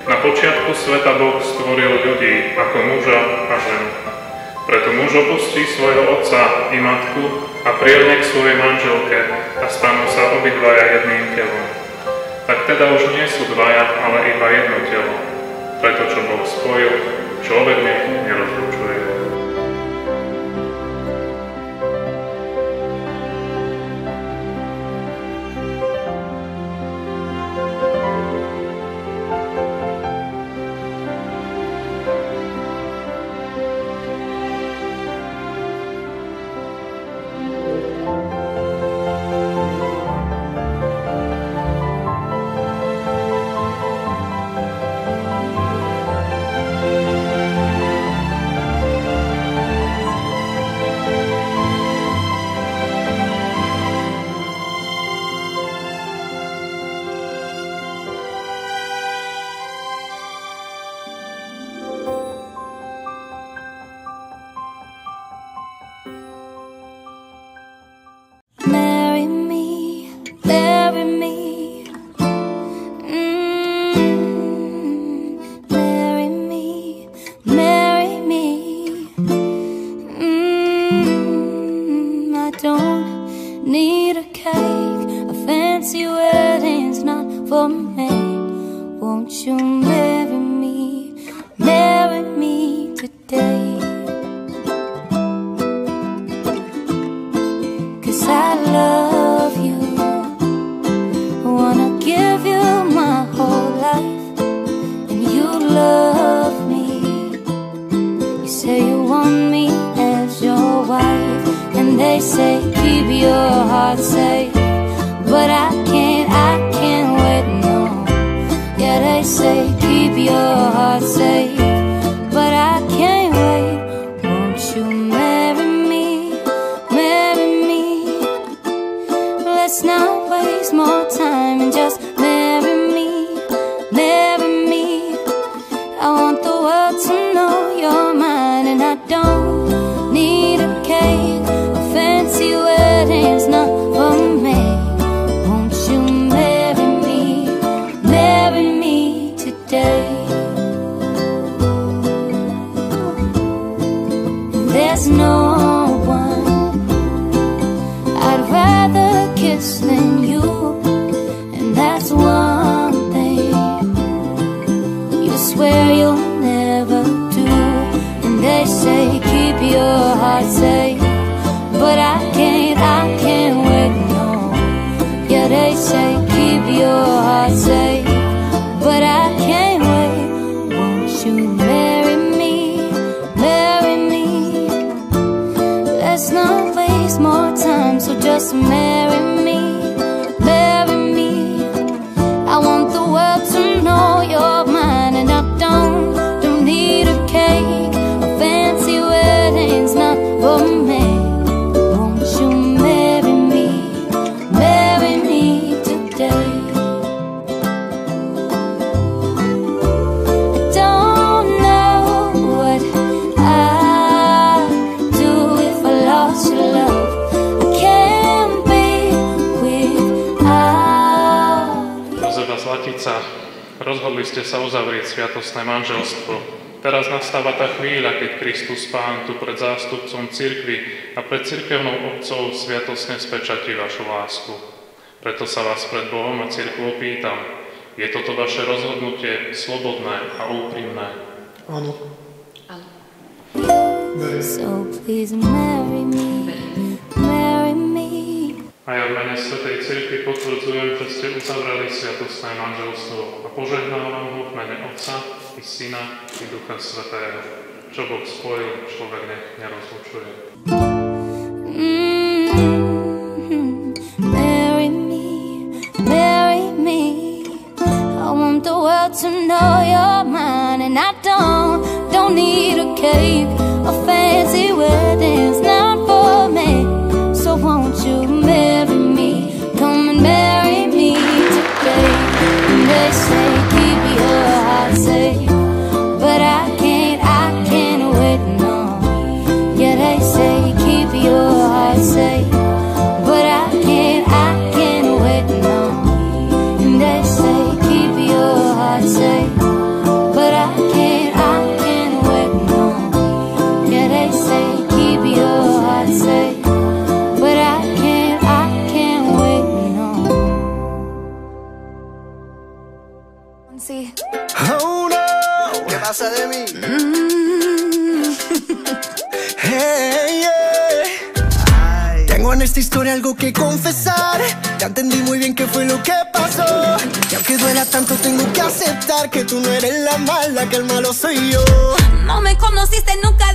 Na počiatku sveta Boh stvoril ľudí ako muža a ženu. Preto muž opustí svojho otca i matku a prilne k svojej manželke a stanú sa obidvaja jedným telom. Tak teda už nie sú dvaja, ale iba jedno telo. Preto, čo Boh spojil, človek nech nerozlučuje. Rozhodli ste sa uzavrieť sviatostné manželstvo. Teraz nastáva tá chvíľa, keď Kristus Pán tu pred zástupcom cirkvi a pred cirkevnou obcov sviatostne spečatí vašu lásku. Preto sa vás pred Bohom a cirkvou pýtam, je toto vaše rozhodnutie slobodné a úprimné? Áno. Áno. So please marry me, marry me. A ja v mene Svätej Cirkvi potvrdzujem, že ste uzavreli sviatostné manželstvo a požehnávam ho v mene Otca i Syna i Ducha Svätého. Čo Boh spojil, človek nech nerozlučuje. Marry me, marry me. I want the world to know you're mine, and I don't need a cake, a fancy wedding's not for me. So won't you marry me? Come and marry me today. And they say keep your heart safe, but I can't wait no. Yeah, they say keep your heart safe, but I can't wait no. And they say keep your heart safe, Hey, yeah. Tengo en esta historia algo que confesar. Ya entendí muy bien qué fue lo que pasó. Y aunque duela tanto tengo que aceptar que tú no eres la mala, que el malo soy yo. No me conociste nunca